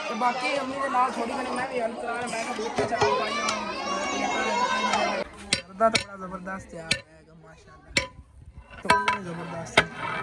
ਤੇ ਬਾਕੀ ਅੰਮੀ ਦੇ ਨਾਲ ਥੋੜੀ ਘਣੀ ਮੈਂ ਵੀ ਹੈਲਪ ਕਰਾ ਰਿਹਾ। ਮੈਂ ਕਿਹਾ ਬਹੁਤ ਚਾਹ ਪਾਈਆਂ ਦਾ ਤਾਂ ਬੜਾ ਜ਼ਬਰਦਸਤ ਤਿਆਰ ਹੋਏਗਾ ਮਾਸ਼ਾਅੱਲਾ। तो जबरदस्त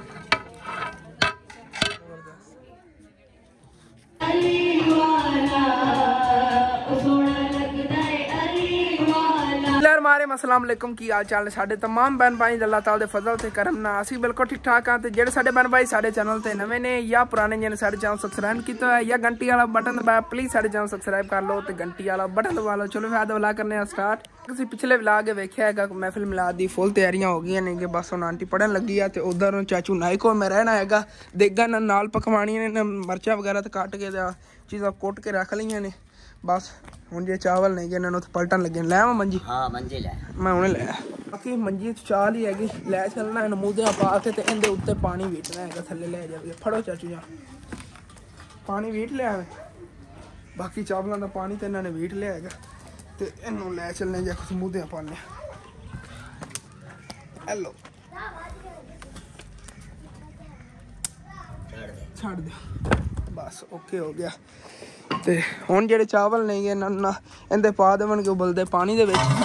मारे अस्सलाम वालेकुम की हाल चाल ने साडे तमाम बहन भाई अल्लाह ताला दे फजल ते करम नाल असी बिल्कुल ठीक ठाक हां। ते जेड़े साडे बहन भाई साडे चैनल ते नवे ने या पुराने जिन्हें साडे चैनल सब्सक्राइब कीता है या घंटी वाला बटन दबाया प्लीज साडे चैनल सब्सक्राइब कर लो ते घंटी वाला बटन दबा लो। चलो फिर व्लॉग करने स्टार्ट। असी पिछले व्लॉग वेख्या है महफिल मिलाद दी फुल तैयारियां हो गई ने बस हुण आंटी पढ़न लगी है। ते उधर चाचू नाई को मैं रहना है देगा नाल पकवानी ने मर्चा वगैरह तो कट के चीज़ां कुट के रख लियां ने बस हुण जे चावल नहीं गए इन्होंने पलटन लगे लै मंजी। हाँ मंजी लै मैं हुणे लै बाकी मंजी चाल ही हैगी लै चलना नमूदियां पा के ते इहदे उत्ते पानी वीटना है थल्ले लै जावे। फड़ो चाचू जी पानी वीट लिया है बाकी चावलों का पानी तो इन्होंने वीट लिया है ते इन्हू लै चलने जा समूदियां पाने। हेलो छड़ दे बस ओके हो गया। ते हुण जेड़े चावल नहीं गए इहदे पा देवणगे उबलदे पानी दे विच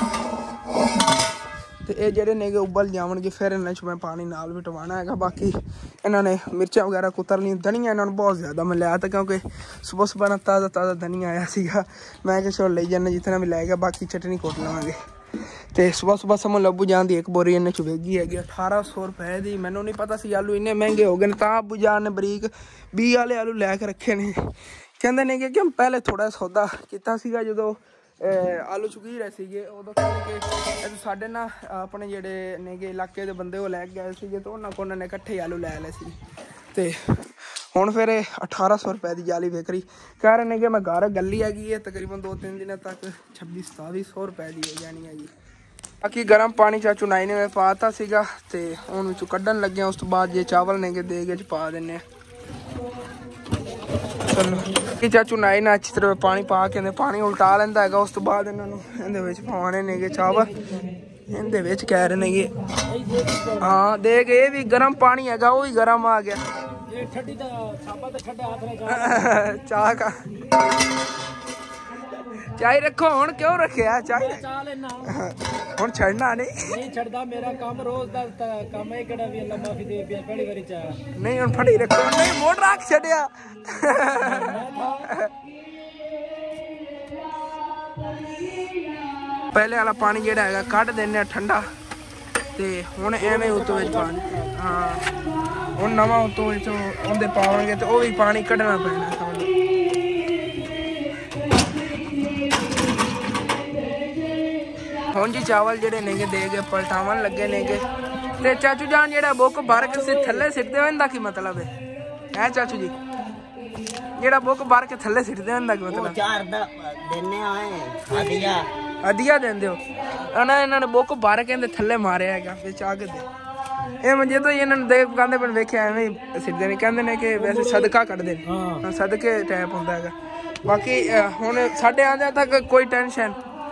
ते ये जेड़े नहीं गए उबल जावणगे फिर इन्हां च मैं पानी नाल विटवाना है। बाकी इन्होंने मिर्चां वगैरह कुतर ली धनिया इन्होंने बहुत ज़्यादा मैं लिया था क्योंकि सुबह सुबह ना ताज़ा ताज़ा धनिया आया सीगा। मैं कि चलो ले जाना जितना भी लै गया बाकी चटनी कुट लवांगे। तो सुबह सुबह समझ लब्बू जान दी एक बोरी इन्हें चुवेगी है 1800 रुपए की। मैनू नहीं पता सी आलू इन्ने महंगे हो गए तां अब्बू जान ने बरीक 20 वाले आलू लैके रखे ने। कहते ने कि हम पहले थोड़ा सौदा किया सीगा जो आलू चुकी रहे थे उदों कहते कि साढ़े ना अपने जेडे ने इलाके के बंदे वो लैके गए थे तो उन्होंने इकट्ठे ही आलू लै ले सी। ते हुण फिर 1800 रुपए की जाली विक रही कह रहे हैं कि मैं घर गली हैगी है तकरीबन 2-3 दिन तक 2600-2700 रुपए की हो जानी है। बाकी गर्म पानी चाचू नाई ने पाता सीगा ते हुण विचों कड्ढन लगे उस तो बाद जे चावल ने देगे च पा देने। चलो कि चाचू नाई ने अच्छी तरह पानी पा के पानी उल्टा लेंदा है उस तो बाद इन्होंने इहदे पाने ने चावल इहदे विच कह रहे ने हाँ देख ये भी गर्म पानी है वो भी गर्म आ गया चाह का चाय रखो हुण क्यों रखिया चाय हुण छड़ना नहीं छड़दा मेरा काम रोज दा काम है केड़ा भी अल्लाह माफी दे पहली बारी चाह नहीं हुण फड़ी रखो नहीं मोड़ रख छड़िया। पहले वाला पानी जेड़ा है कट देने ठंडा ते हुण एवें उतों विच पानी हाँ हुण नवां उतों विच ओंदे पावांगे ते ओह भी पानी कढना पैना। हुण जी चावल जेडे नेगे दे गए पलटावन लगे नेगे ते चाचू जान जेड़ा बुक भर के थल्ले सिटदे हो इहदा की मतलब है चाचू जी जेड़ा बुक भर के थल्ले सिटदे हो इहदा की मतलब चार देने आए अदिया देंदे हो इन्होंने बुक भर के थल्ले मारे है विच आग दे ये मुझे तो इन्होंने देख कहते पर वेख्या एवं सिटदे ने कहते ने कि वैसे सदका कटदे ने सदके टाइप हुंदा है। बाकी हुण साडे आंदे तक कोई टेंशन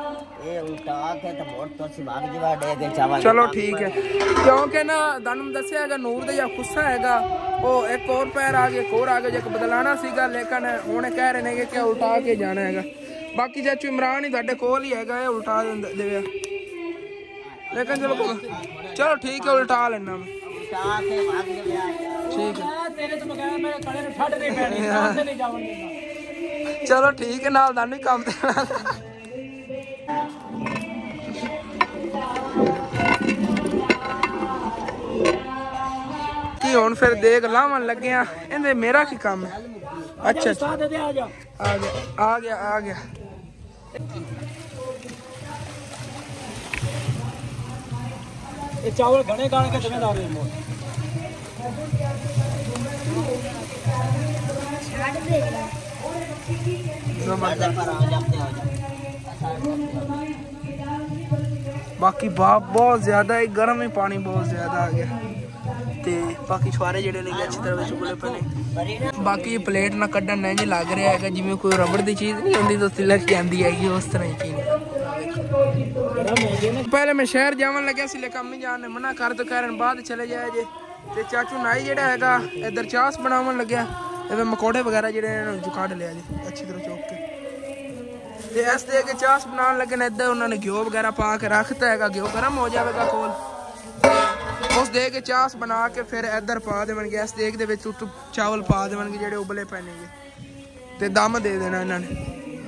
चलो ठीक है क्योंकि ना तुहानू दस्सिया है नूर दा या खुस्सा है वो एक और पैर आ गया एक और आ गया जो बदलाना सीगा लेकिन हुण कह रहे हैं कि उल्टा के जाना है। बाकी चाचू इमरान ही तुहाडे कोल ही है उल्टा देवे लेकिन चलो ठीक है उल्टा लेना मैं ठीक है चलो ठीक है नाल दानी काम देना कि हुण फिर देख लावन लगे इहदे मेरा की काम है। अच्छा आ गया आ गया आ गया ये चावल घने गाने के जिम्मेदार है बाकी बाप बहुत ज्यादा है गर्म ही पानी बहुत ज्यादा आ गया ते बाकी छुआरे जेडे ने अच्छी तरह चुगले पने। बाकी ये प्लेट ना कड्ढन नहीं लग रहा है जिवें कोई रबड़ की चीज़ नहीं होंगी तो तिलक जाती है उस तरह की चीज़। पहले मैं शहर जावन लगे से लेकिन अम्मी जान ने मना कर तो कह बाद चले जाए जे ते चाचू नाई जेड़ा हैगा इधर चास बनावन लग्या ਇਹ ਮਕੌੜੇ ਵਗੈਰਾ ਜਿਹੜੇ ਇਹਨਾਂ ਨੂੰ ਕੱਢ ਲਿਆ ਜੀ ਅੱਛੀ ਤਰ੍ਹਾਂ ਚੋਕ ਕੇ। ਤੇ ਇਸ ਦੇ ਅੱਗੇ ਚਾਸ ਬਣਾਉਣ ਲੱਗੇ ਨੇ। ਇੱਧਰ ਉਹਨਾਂ ਨੇ ਘਿਓ ਵਗੈਰਾ ਪਾ ਕੇ ਰੱਖਤਾ ਹੈਗਾ, ਘਿਓ ਗਰਮ ਹੋ ਜਾਵੇਗਾ ਕੋਲ, ਉਸ ਦੇ ਕੇ ਚਾਸ ਬਣਾ ਕੇ ਫਿਰ ਇੱਧਰ ਪਾ ਦੇਣਗੇ। ਇਸ ਦੇਗ ਦੇ ਵਿੱਚ ਉੱਤੋਂ ਚਾਵਲ ਪਾ ਦੇਣਗੇ ਜਿਹੜੇ ਉਬਲੇ ਪਏ ਨੇਗੇ ਤੇ ਦਮ ਦੇ ਦੇਣਾ ਇਹਨਾਂ ਨੇ।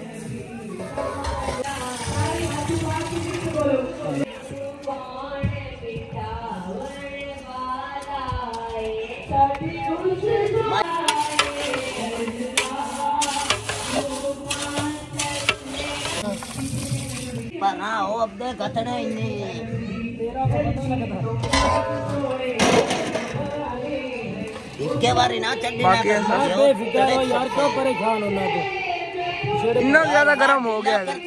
ना हो अब दे कतने इन्नी इसके बारे ना चल बाकी यार क्यों परेशान होना तो इतना ज्यादा गर्म हो गया लो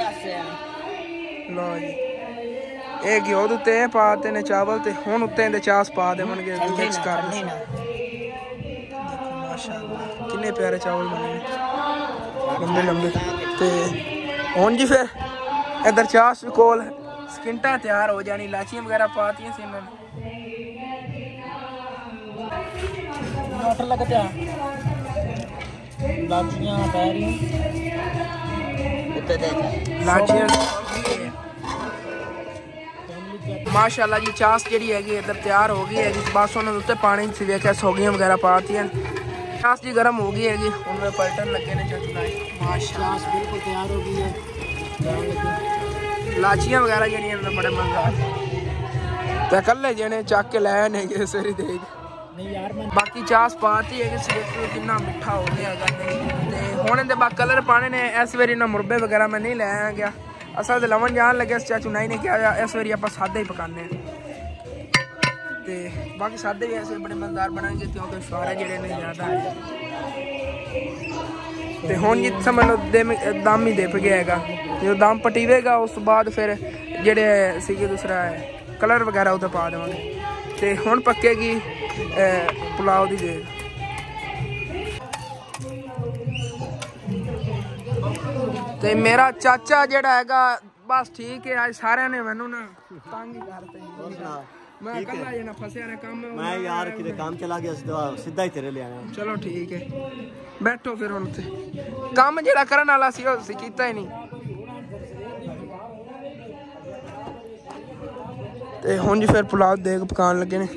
जी। ਇਹ ਘਿਓ ਦੇ ਉੱਤੇ ਪਾਤੇ ਨੇ ਚਾਵਲ ਤੇ ਹੁਣ ਉੱਤੇ ਇਹਦੇ ਚਾਸ ਪਾ ਦੇਣਗੇ ਮਿਕਸ ਕਰ ਦੇ। ਦੇਖੋ ਮਾਸ਼ਾਅੱਲਾ ਕਿੰਨੇ ਪਿਆਰੇ ਚਾਵਲ ਬਣੇ ਨੇ ਲੰਬੇ ਲੰਬੇ। ਤੇ ਹੁਣ ਜੀ ਫਿਰ इधर चास कोल स्किंटा तैयार हो जानी। इलाचियां वगैरह पाती हैं इन्होंने। मोटर लगते हैं लाचियां पै रही लाचियां माशाल्लाह जी। चास जी हैगी इधर तैयार हो गई है। बस उन्होंने उत्ते पानी से वेख्या सौगियां वगैरह पाती हैं। चास जी गर्म हो गई हैगी हुण पलटन लगे ने चाचू माशाल्लाह बिल्कुल तैयार हो गई है। लाचियां वगैरह जड़ियां बड़े मजेदार ते कल्ले जने चक के लै ने सवेरी देग नहीं यार। बाकी चास पाती है कि कितना मिठा हो गया ते हुण इहदे बाद कलर पाने ने। इस बारी ना मुरबे वगैरह मैं नहीं लैया गया। असल ते लवन जान लगे चाचू नाई ने क्या इस बारी आपां सादे ही पकाने ते बाकी सादे भी ऐसे बड़े मजेदार बनाएंगे क्योंकि शुआरे जेड़े ने ज़्यादा है। ते हुण जी समझ लो दम ही दिप गया हैगा। जो दम पटीवेगा उस बाद फिर जेड़े सीगे दूसरा कलर वगैरह उधर पा देवांगे ते हुण पक्केगी पुलाव दी देग। ते मेरा चाचा जेड़ा हैगा बस ठीक है। आज सारे ने मैनू ना तंग ही करते मैं कल्ला जना फसिया ना काम मैं यार किते काम चला गया सीधा ही तेरे ले आया। चलो ठीक है बैठो फिर हुण उत्थे काम जेड़ा करन वाला सी ओह कीता ही नहीं। ते हुण जी फिर पुलाव देग पकान लगे ने।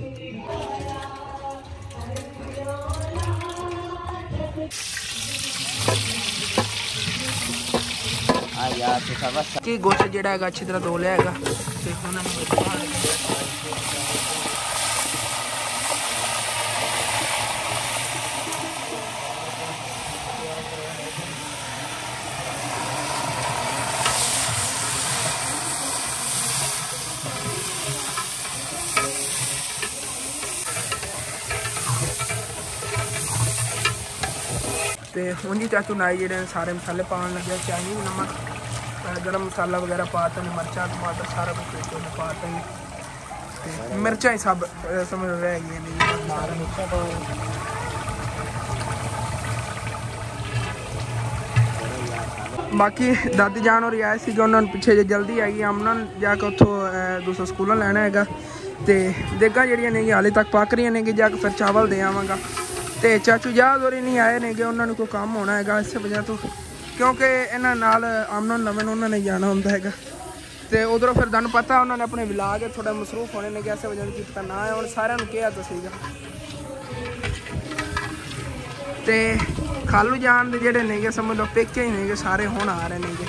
कि गोश्त जेड़ा हैगा अच्छी तरह धो लिया हैगा ते हुण ते हुण जी चाचू नाई जेह्ड़े सारे मसाले पान लगे। चाइनीज नमक गरम मसाला वगैरह पाता नहीं, मर्चा टमाटर सारा कुछ पाता ही। मिर्चा ही सब समझ रह गई मिर्चा तो बाकी दादी जान और आए थे उन्होंने पिछे जे जल्दी आई अमन जाके उतो दूसरा स्कूलों लैना है। तो देगा जड़ियाँ ने हाले तक पक रही ने जाके फिर चावल दे आवागा। तो चाचू जहाज और नहीं आए ने उन्होंने कोई काम होना है इस वजह तो क्योंकि इन्होंने नाल अमन लवन उन्होंने जाना होंगे है। तो उधरों फिर तुहानूं पता उन्होंने अपने विलाग थोड़ा मसरूफ होने ने इस वजह की पता ना है। और सारिਆਂ ਨੂੰ किया तो सीगा ते खालू जान दे जेड़े नेगे समझ लो पिक्चे ही नेगे सारे हुण आ रहे नेगे।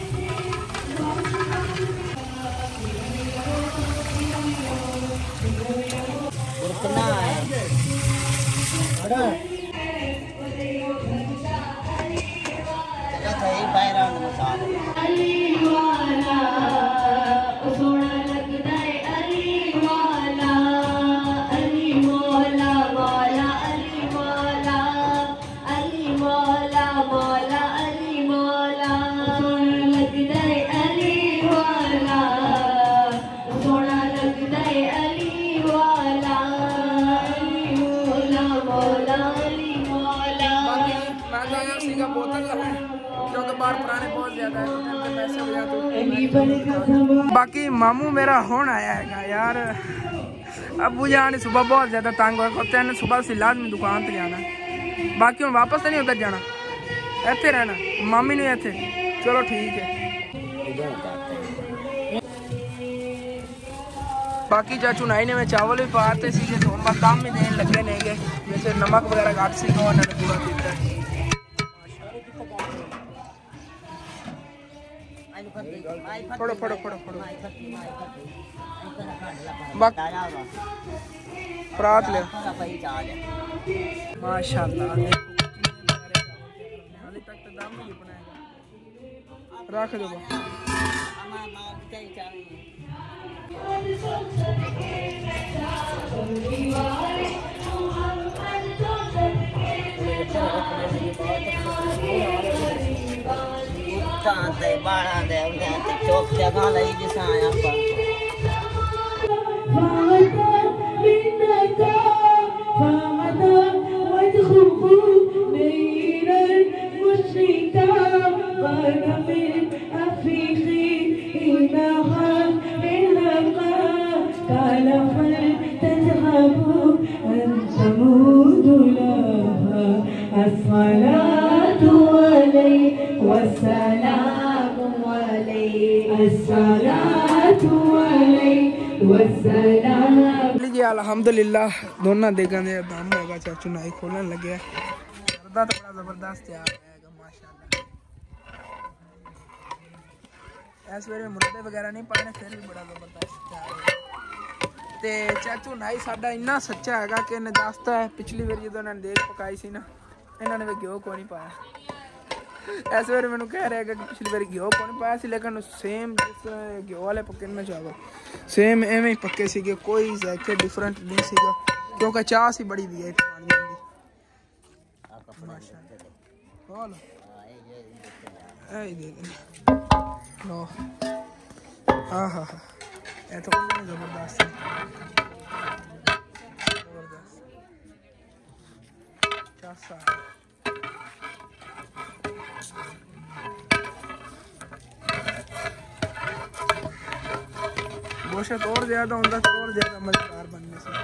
बाकी मामू मेरा होन आया है यार। अबू जान सुबह बहुत ज़्यादा तंग हो सुबह से लाजमी दुकान पर जाना बाकी हम वापस तो नहीं उधर जाना, इत्थे रहना मामी ने इत्थे। चलो ठीक है। बाकी चाचू नाई ने मैं चावल भी पाते सी तो हम दम ही देने लगे ने गए, जैसे नमक वगैरह घट सी उन्होंने पूरा दिता। फड़ो फड़ो फड़ो फड़ो परात ले माशाल्लाह। हाले तक तो दम नहीं बनाएगा, रख दो चौक जगह लई जिस आया अल्हम्दुलिल्लाह दोनों देगा ने दम होगा। चाचू नाई खोलन लगे तो बड़ा जबरदस्त तैयार है माशाल्लाह। इस वेरे मुर्दे वगैरह नहीं पाने फिर भी बड़ा जबरदस्त तैयार है। ते चाचू नाई साडा इन्ना सच्चा हैगा कि इन्हें दसता है पिछली बार जो इन्होंने देख पकाई सी ना, इन्होंने भी घ्यो को नहीं पाया। इस बार मैंने कह रहा है कि पिछली बार घ्यो को नहीं पाया सी, लेकिन सेम जिस घ्यो वाले पके ना चावल सेम एवं ही पक्के सी, कोई जायके डिफरेंट नहीं सीगा, क्योंकि चाह सी बड़ी भी है पानी की। हाँ हाँ हाँ ये तो जबरदस्त है, जबरदस्त। गोश्त और ज्यादा होता तो और ज्यादा मजेदार बनने से।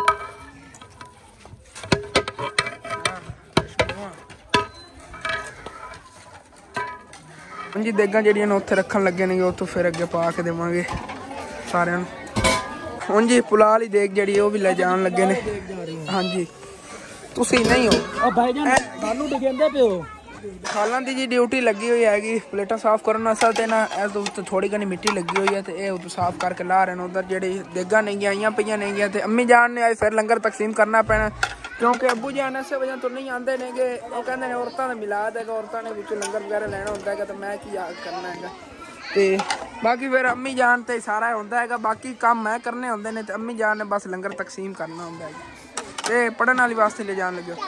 जी देगा जड़ियां उत्थे रखन लगे ने उतो फिर अगे पा के देवांगे सारिਆਂ ਨੂੰ। ਹੁਣ जी पुलाव वाली देग जड़ी वो भी ले जान लगे ने। हाँ जी तुसी नहीं हो भाईजान सानू तो कहंदे पे हो खालां दी जी ड्यूटी लगी हुई हैगी प्लेटा साफ करना। असल ते ना तो थोड़ी घनी मिट्टी लगी हुई है तो ये उतो साफ करके ला रहे हैं। उधर जेडी देगा नहीं आईयां पईयां नहीं गया, अम्मी जान ने आज फिर लंगर तकसीम करना पैना, क्योंकि अबू जान ऐसे वजह तो नहीं आते ने गे। वो कहते हैं औरतों का मिलाद है, औरतों ने विच लंगर वगैरह लेना होता है, तो मैं की याद करना है। तो बाकी फिर अम्मी जान तो सारा होता है, बाकी काम मैं करने होंगे ने, तो अम्मी जान ने बस लंगर तकसीम करना होंगे। तो पढ़ने वाली वास्ते ले जान लगे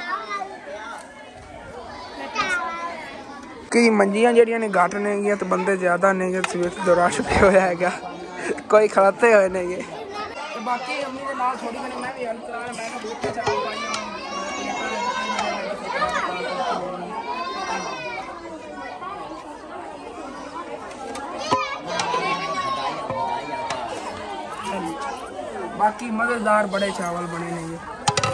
कि मंजियां जड़ियां ने घट ने तो बंदे ज्यादा ने सवेर तो रश पे होया है, कोई खड़ते हुए ने गे। बाकी अम्मी दे नाल थोड़ी घनी मैं भी हेल्प करा, मैं दूध के चावल पाई बाकी मजेदार बड़े चावल बने नहीं है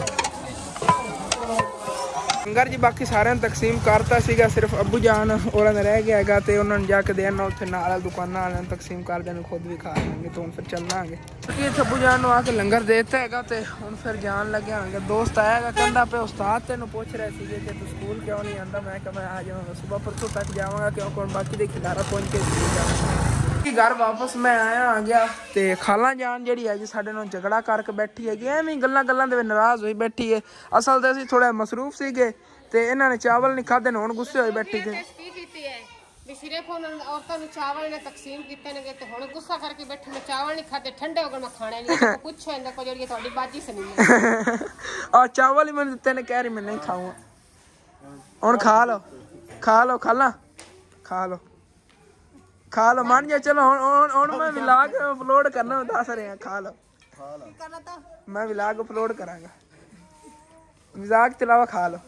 लंगर जी। बाकी सारे तकसीम करता सीगा, सिर्फ अबू जान और रह गया है, तो उन्होंने जाके देना उत्थे नाल दुकाना वाले तकसीम कर देने, खुद भी खा लेंगे। तो हम फिर चलना आगे अबू जान आके लंगर देता है, तो हम फिर जान लगे होंगे। दोस्त आएगा कहता पे उस्ताद तेन पूछ रहे थे कि तू स्कूल क्यों नहीं आता, मैं क्या मैं आ जाऊँगा सुबह परसों तक जाऊँगा, क्योंकि बाकी दे खिलारा पहुँच के घर वापस मैं आया आ गया। तो खाला जान जी है जी साढ़े नाल झगड़ा करके बैठी है, एवं गल्लां गल्लां दे नाराज हुई बैठी है। असल तो असीं थोड़ा मसरूफ सीगे ते इन्हां ने चावल नहीं खाधे, हुण गुस्से होई बैठी थे। सिर्फ औरतों ने चावल ने तकसीम किते ने ते हुण गुस्सा करके बैठे ने, चावल नहीं खाते ठंडे हो गए, मैं खाने नहीं कुछ है इनका जड़ी थोड़ी बाजी सुनी है। और चावल ही मैंने दिते ने, कह रही मैं नहीं खाऊंगा। हुण खा लो खाला खा लो मान जा। चलो हुण मैं व्लॉग अपलोड करना दस रहे हैं, खा लो मैं व्लॉग अपलोड करांगा, मजाक चलावा खा लो।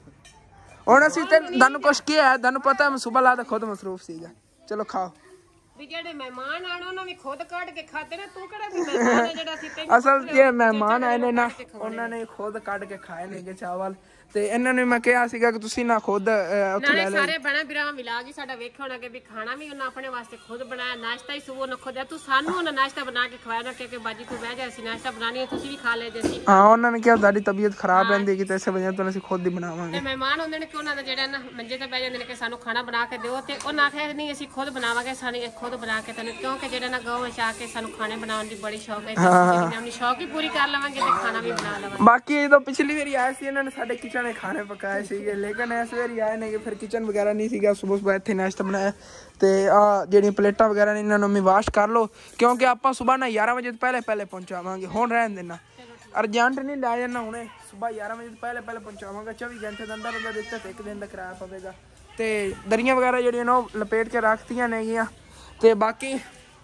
हुण असीं तुहानूं कुछ किया है, तुहानूं पता है मैं सुबह ला खुद मसरूफ सीगा। चलो खाओ ਵੀ ਜਿਹੜੇ ਮਹਿਮਾਨ ਆਣ ਉਹਨਾਂ ਵੀ ਖੁਦ ਕੱਢ ਕੇ ਖਾਦੇ ਨਾ ਤੂੰ ਕਿਹੜਾ ਵੀ ਮਹਿਮਾਨ ਹੈ ਜਿਹੜਾ ਸੀ ਤੈਨੂੰ ਅਸਲ ਜੇ ਮਹਿਮਾਨ ਆਏ ਨੇ ਨਾ ਉਹਨਾਂ ਨੇ ਖੁਦ ਕੱਢ ਕੇ ਖਾਏ ਨੇਗੇ ਚਾਵਲ ਤੇ ਇਹਨਾਂ ਨੇ ਮੈਂ ਕਿਹਾ ਸੀਗਾ ਕਿ ਤੁਸੀਂ ਨਾ ਖੁਦ ਉੱਥੇ ਲੈ ਲਓ। ਸਾਰੇ ਬਣਾ ਬਿਰਾ ਮਿਲਾ ਕੇ ਸਾਡਾ ਵੇਖਿਆ ਹੋਣਾ ਕਿ ਵੀ ਖਾਣਾ ਵੀ ਉਹਨਾਂ ਆਪਣੇ ਵਾਸਤੇ ਖੁਦ ਬਣਾਇਆ ਨਾਸ਼ਤਾ ਹੀ ਸੁਬਹ ਨੂੰ ਖੁਦ ਤੂੰ ਸਾਨੂੰ ਉਹਨਾਂ ਨਾਸ਼ਤਾ ਬਣਾ ਕੇ ਖਵਾਇਆ ਨਾ ਕਿ ਬਾਜੀ ਤੂੰ ਬਹਿ ਜਾ ਅਸੀਂ ਨਾਸ਼ਤਾ ਬਣਾਣੀ ਹੈ ਤੁਸੀਂ ਵੀ ਖਾ ਲੈਦੇ ਸੀ। ਹਾਂ ਉਹਨਾਂ ਨੇ ਕਿਹਾ ਤੁਹਾਡੀ ਤਬੀਅਤ ਖਰਾਬ ਰਹਿੰਦੀ ਕਿ ਤੇ ਇਸੇ ਵਜ੍ਹਾ ਤੋਂ ਅਸੀਂ ਖੁਦ ਹੀ ਬਣਾਵਾਂਗੇ ਤੇ ਮਹਿਮਾਨ ਹੁੰਦੇ ਨੇ ਕਿ ਉਹਨਾਂ ਦਾ ਜਿਹੜਾ ਨਾ ਮੰਜੇ ਤੇ ਬਹਿ ਜਾਂਦੇ ਨੇ ਕਿ ਸਾਨੂੰ ਖਾਣਾ ਬਣਾ ਕੇ ਦਿਓ ਤੇ ਉਹਨਾਂ ਆਖਿਆ ਨਹੀਂ ਅਸੀਂ ਖੁਦ ਬਣਾਵਾਂਗੇ ਸਾਨੂੰ ਖੁਦ ਬਣਾ ਕੇ ਤੈਨੂੰ ਕਿਉਂਕਿ ਜਿਹੜਾ ਨਾ ਗਾਂਵ ਵਿੱਚ ਆ ਕੇ ਸਾਨੂੰ ਖਾਣੇ ਬਣਾਉਣ ਦੀ ਬੜੀ ਸ਼ੌਕ ਹੈ ਤੇ ਅਸੀਂ ਆਪਣੀ ਸ਼ੌਕ ਹੀ ਪੂਰੀ ਕਰ ਲਵਾਂਗੇ ਤੇ ਖਾਣਾ ਵੀ ਬਣਾ ਲਵਾਂਗੇ। ਬਾਕੀ ਜਦੋਂ ਪਿਛਲੀ ਵਾਰੀ ਆਏ ਸੀ ਇਹਨਾਂ ਨੇ ਸਾਡੇ ਕਿਚਨ ਦੇ ਖਾਣੇ ਪਕਾਏ ਸੀਗੇ ਲੇਕਿਨ ਇਸ ਵਾਰੀ ਆਏ ਨੇ ਕਿ ਫਿਰ ਕਿਚਨ ਵਗੈਰਾ ਨਹੀਂ ਸੀਗਾ ਸੁਬਹ ਇੱਥੇ ਨਾਸ਼ਤਾ ਬਣਾਇਆ ਤੇ ਆ ਜਿਹੜੀਆਂ ਪਲੇਟਾਂ ਵਗੈਰਾ ਨੇ ਇਹਨਾਂ ਨੂੰ ਮੈਂ ਵਾਸ਼ ਕਰ ਲਓ ਕਿਉਂਕਿ ਆਪਾਂ ਸਵੇਰ ਨਾ 11 ਵਜੇ ਤੋਂ ਪਹਿਲੇ ਪਹੁੰਚਾਵਾਂਗੇ ਹੁਣ ਰਹਿਣ ਦੇਣਾ ਅਰਜੈਂਟ ਨਹੀਂ ਲੈ ਜਾਣਾ ਹੁਣੇ ਸਵੇਰ 11 ਵਜੇ ਤੋਂ ਪਹਿਲੇ ਪਹੁੰਚਾਵਾਂਗਾ 24 ਘੰਟੇ ਦੇ ਅੰਦਰ ਅੰਦਰ ਦਿੱਤਾ ਤੇ ਇੱਕ ਦਿਨ ਦਾ ਕਿਰਾਇਆ ਪਵੇਗਾ ਤੇ ਦਰੀਆਂ ਵਗੈਰਾ ਜਿਹੜੀਆਂ ਨੇ ਉਹ ਲਪੇਟ ਕੇ ਰੱਖਤੀਆਂ ਨੇਗੀਆਂ ਤੇ ਬਾਕੀ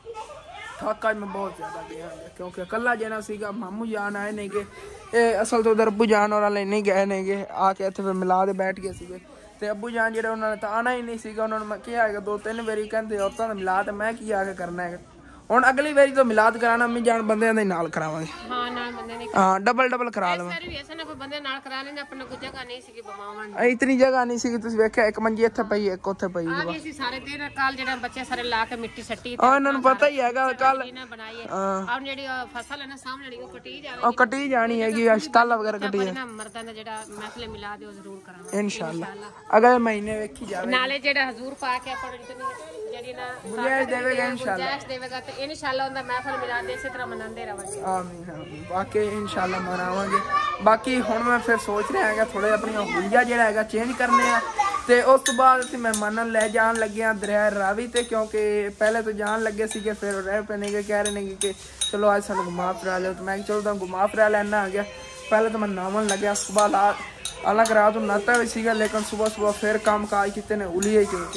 ਥੱਕ ਅੱਜ ਮੈਂ ਬਹੁਤ ਜ਼ਿਆਦਾ ਗਿਆ ਕਿਉਂਕਿ ਇਕੱਲਾ ਜਿਹੜਾ ਸੀਗਾ ਮਾਮੂ ਜਾਨ ਆਏ ਨੇਗੇ ਇਹ ਅਸਲ ਤੋਂ ਉਧਰ ਅੱਬੂ ਜਾਨ ਔਰ ਲੈ ਨਹੀਂ ਗਏ ਨੇਗੇ ਆ ਕੇ ਇੱਥੇ ਫਿਰ ਮਿਲਾ ਦੇ ਬੈਠ ਗਏ ਸੀਗੇ ਤੇ ਅੱਬੂ ਜਾਨ ਜਿਹੜੇ ਉਹਨਾਂ ਨੇ ਤਾਂ ਆਉਣਾ ਹੀ ਨਹੀਂ ਸੀਗਾ ਉਹਨਾਂ ਨੂੰ ਮੈਂ ਕਿਹਾ ਹੈਗਾ 2-3 ਵਾਰੀ ਕਹਿੰਦੇ ਔਰਤਾਂ ਦਾ ਮਿਲਾ ਤੇ ਮੈਂ ਕੀ ਆ ਕੇ ਕਰਨਾ ਹੈਗਾ ਹੁਣ ਅਗਲੀ ਵਾਰੀ ਤੋਂ ਮਿਲਾਦ ਕਰਾਣਾ ਅੰਮੀ ਜਾਨ ਬੰਦਿਆਂ ਦੇ ਨਾਲ ਕਰਾਵਾਂਗੇ ਹਾਂ ਨਾਲ ਬੰਦੇ ਨੇ ਹਾਂ ਡਬਲ ਕਰਾ ਲਵਾਂ ਸਾਰੇ ਵੀ ਐਸਾ ਨਾ ਕੋਈ ਬੰਦੇ ਨਾਲ ਕਰਾ ਲੈਂਦੇ ਆਪਣਾ ਕੋਈ ਜਗ੍ਹਾ ਨਹੀਂ ਸੀਗੀ ਬਮਾਵਣ ਇਤਨੀ ਜਗ੍ਹਾ ਨਹੀਂ ਸੀਗੀ ਤੁਸੀਂ ਵੇਖਿਆ ਇੱਕ ਮੰਜੀ ਇੱਥੇ ਪਈ ਇੱਕ ਉੱਥੇ ਪਈ ਆ ਗਏ ਸੀ ਸਾਰੇ ਦਿਨ ਕਾਲ ਜਿਹੜਾ ਬੱਚੇ ਸਾਰੇ ਲਾ ਕੇ ਮਿੱਟੀ ਸੱਟੀ ਆ ਇਹਨਾਂ ਨੂੰ ਪਤਾ ਹੀ ਹੈਗਾ ਕੱਲ ਇਹਨਾਂ ਬਣਾਈ ਹੈ ਔਰ ਜਿਹੜੀ ਫਸਲ ਹੈ ਨਾ ਸਾਹਮਣੇ ਜਿਹੜੀ ਉਹ ਕੱਟੀ ਜਾਵੇ ਉਹ ਕੱਟੀ ਜਾਣੀ ਹੈਗੀ ਅਸ਼ਤਾਲਾ ਵਗੈਰਾ ਕੱਟੀ ਨਾ ਮਰਦਾਂ ਦਾ ਜਿਹੜਾ ਮਸਲੇ ਮਿਲਾ ਦਿਓ ਜ਼ਰੂਰ ਕਰਾਂਗੇ ਇਨਸ਼ਾਅੱਲਾ ਅਗਲੇ ਮਹੀਨੇ ਵੇਖੀ ਜਾਵੇ ਨਾਲੇ ਜਿਹੜਾ ਹਜ਼ੂਰ ਪਾ ਕੇ ਆਪਾਂ ਜਿਹੜੀ ਨਾ ਗੁਜਾਇਸ਼ ਦੇਵੇਗਾ ਇਨਸ਼ਾਅੱਲਾ ਗੁਜਾਇਸ਼ ਦੇਵੇਗਾ ਤੇ ਇਨਸ਼ਾਅੱਲਾ ਉਹਦਾ ਮਹਿਫਲ ਮਿਲਾ ਦੇ ਇਸੇ ਤਰ੍ਹਾਂ ਮਨਾਉਂਦੇ ਰਵਾਂਗੇ ਆਮੀਨ ਆਮੀਨ ਬਾਕੀ ਇਨਸ਼ਾਅੱਲਾ ਮਨਾਵਾਂਗੇ ਬਾਕੀ ਹੁਣ ਮੈਂ ਫਿਰ ਸੋਚ ਰਿਹਾ ਹੈਗਾ ਥੋੜੇ ਆਪਣੀਆਂ ਹੁਲੀਆ ਜਿਹੜਾ ਹੈਗਾ ਚੇਂਜ ਕਰਨੇ ਆ ਤੇ ਉਸ ਤੋਂ ਬਾਅਦ ਅਸੀਂ ਮਹਿਮਾਨਾਂ ਲੈ ਜਾਣ ਲੱਗੇ ਆ ਦਰਿਆ ਰਾਵੀ ਤੇ ਕਿਉਂਕਿ ਪਹਿਲੇ ਤੋਂ ਜਾਣ ਲੱਗੇ ਸੀਗੇ ਫਿਰ ਰਹਿ ਪੈਣਗੇ ਕਹਿ ਰਹੇ ਨੇ ਕਿ ਚਲੋ ਅੱਜ ਸਾਨੂੰ ਘੁਮਾ ਫਿਰਾ ਲਿਓ ਤੇ ਮੈਂ ਚਲੋ ਤਾਂ ਘੁਮਾ ਫਿਰਾ ਲੈਣਾ ਆ ਗਿਆ ਪਹਿਲੇ ਤਾਂ ਮੈਂ ਨਾਵਣ ਲੱਗਿਆ ਸੁਬਾਹ अलग रात नाता भी सीगा लेकिन सुबह फिर काम काज किते ने उलिए क्योंकि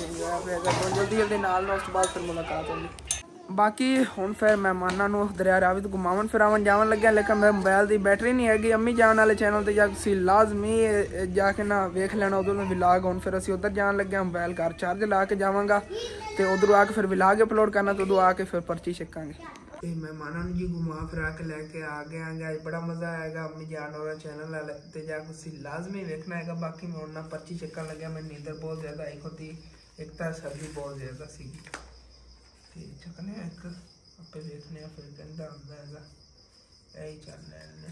जल्दी नाल उस बाद फिर मुलाकात होगी बाकी हुण फिर मेहमानां नूं दरिया रावी तो घुमावन फिरावन जावन लग्या लेकिन मेरे मोबाइल दी बैटरी नहीं हैगी अम्मी जान वाले चैनल ते जा तुसीं लाजमी जाके ना वेख लेना उधर विलाग हुण फिर असीं उधर जान लगे मोबाइल घर चार्ज ला के जावांगा ते उधरों आके फिर विलाग अपलोड करना तो उधरों आके फिर पर्ची छकांगे ਤੇ ਮਹਿਮਾਨਾਂ ਨੂੰ ਜੀ ਘੁਮਾ ਫਿਰਾ ਕੇ ਲੈ ਕੇ ਆ ਗਏ ਆਂਗੇ ਅੱਜ ਬੜਾ ਮਜ਼ਾ ਆਏਗਾ ਅੰਮੀ ਜਾਨ ਹੋਰਾਂ ਚੈਨਲ ਵਾਲੇ ਤੇ ਜਾ ਕੇ ਤੁਸੀਂ ਲਾਜ਼ਮੀ ਵੇਖਣਾ ਹੈਗਾ ਬਾਕੀ ਮੈਂ ਉਹਨਾਂ ਪਰਚੀ ਚੱਕਣ ਲੱਗਿਆ ਮੈਨੂੰ ਨੀਂਦਰ ਬਹੁਤ ਜ਼ਿਆਦਾ ਆਈ ਹੁੰਦੀ ਇੱਕ ਤਾਂ ਸਰਦੀ ਬਹੁਤ ਜ਼ਿਆਦਾ ਸੀਗੀ ਤੇ ਚੱਕਨੇ ਇੱਕ ਆਪੇ ਵੇਖਨੇ ਆ ਫਿਰ ਕਹਿੰਦਾ ਹੁੰਦਾ ਹੈਗਾ ਇਹੀ ਚੱਲ ਲੈਣੇ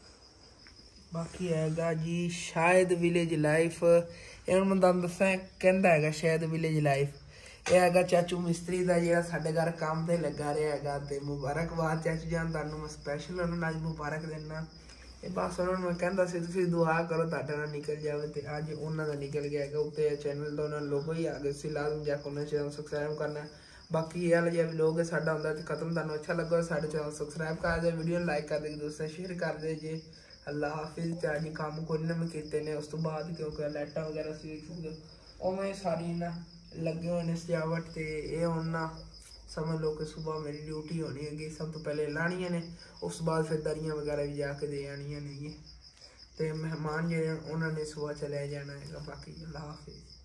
ਬਾਕੀ ਹੈਗਾ ਜੀ ਸ਼ਾਇਦ ਵਿਲੇਜ ਲਾਈਫ ਇਹ ਮੈਂ ਤੁਹਾਨੂੰ ਦੱਸਾਂ ਕਹਿੰਦਾ ਹੈਗਾ ਸ਼ਾਇਦ ਵਿਲੇਜ ਲਾਈਫ ਇਹ ਹੈਗਾ ਚਾਚੂ ਮਿਸਤਰੀ ਦਾ ਜਿਹੜਾ ਸਾਡੇ ਘਰ ਕੰਮ ਤੇ ਲੱਗਾ ਰਿਹਾ ਹੈਗਾ ਤੇ ਮੁਬਾਰਕਬਾਦ ਚਾਚੂ ਜਾਨ ਤੁਹਾਨੂੰ ਮੈਂ ਸਪੈਸ਼ਲ ਉਹਨਾਂ ਨੂੰ ਅੱਜ ਮੁਬਾਰਕ ਦੇਣਾ ਇਹ ਬਸ ਉਹਨਾਂ ਨੂੰ ਮੈਂ ਕਹਿੰਦਾ ਸੀ ਤੁਸੀਂ ਦੁਆ ਕਰੋ ਤੁਹਾਡਾ ਨਾਲ ਨਿਕਲ ਜਾਵੇ ਤੇ ਅੱਜ ਉਹਨਾਂ ਦਾ ਨਿਕਲ ਗਿਆ ਹੈਗਾ ਉੱਤੇ ਚੈਨਲ ਦਾ ਉਹਨਾਂ ਲੋਗੋ ਹੀ ਆ ਗਿਆ ਸੀ ਲਾਜ਼ਮ ਜਾ ਕੇ ਉਹਨਾਂ ਚੈਨਲ ਸਬਸਕ੍ਰਾਈਬ ਕਰਨਾ ਬਾਕੀ ਇਹ ਵਾਲਾ ਜਿਹਾ ਲੋਗ ਸਾਡਾ ਹੁੰਦਾ ਤੇ ਖਤਮ ਤੁਹਾਨੂੰ ਅੱਛਾ ਲੱਗਾ ਸਾਡੇ ਚੈਨਲ ਸਬਸਕ੍ਰਾਈਬ ਕਰ ਦਿਓ ਵੀਡੀਓ ਨੂੰ ਲਾਈਕ ਕਰ ਦਿਓ ਦੋਸਤਾਂ ਸ਼ੇਅਰ ਕਰ ਦਿਓ ਜੀ ਅੱਲਾ ਹਾਫਿਜ਼ ਤੇ ਅੱਜ ਕੰਮ ਕੋਈ ਨਾ ਮੈਂ ਕੀਤੇ ਨੇ ਉਸ ਤੋਂ ਬਾਅਦ ਕਿਉਂਕਿ ਲਾਈਟਾਂ ਵਗੈਰਾ ਸੀ ਵੇਖ ਸਕਦੇ ਹੋ ਉਵੇਂ ਸਾਰੀ ਨਾ लगे हुए ने सजावट ते ये हुण ना समझ लो कि सुबह मेरी ड्यूटी होनी है सब तो पहले लानियां ने उस बाद फिर दरियां वगैरह भी जाके दे आनियां ने ते मेहमान जो उन्होंने सुबह चले जाना है बाकी अल्लाह हाफिज़।